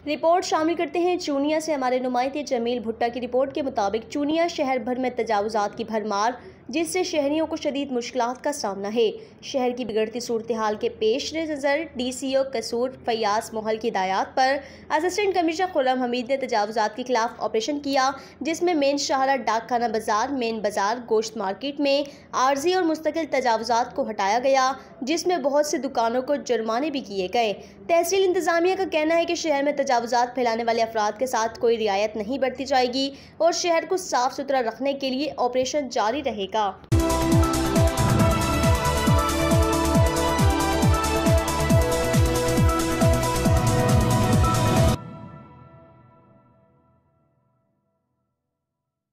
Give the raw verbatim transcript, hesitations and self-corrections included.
Report शामिल करते हैं चूनिया से हमारे नुमाइंदे जमील भुट्टा की रिपोर्ट के मुताबिक चूनिया शहर भर में तजावुजात की भरमार, जिससे शहरियों को शदीद मुश्किलात का सामना है। शहर की बिगड़ती सूरत हाल के पेश नज़र डी सी ओ कसूर फयाज मोहल की हिदायत पर असिस्टेंट कमिश्नर खुर्रम हमीद ने तजावुजात के खिलाफ ऑपरेशन किया, जिसमें मेन शाहरा डाक खाना बाजार, मेन बाजार, गोश्त मार्केट में आर्जी और मुस्तकिल तजावुजात को हटाया गया, जिसमें बहुत सी दुकानों को जुर्माने भी किए गए। तहसील इंतजामिया का कहना है कि शहर में तजावुजात फैलाने वाले अफराद के साथ कोई रियायत नहीं बरती जाएगी और शहर को साफ सुथरा रखने के लिए ऑपरेशन जारी रहेगा।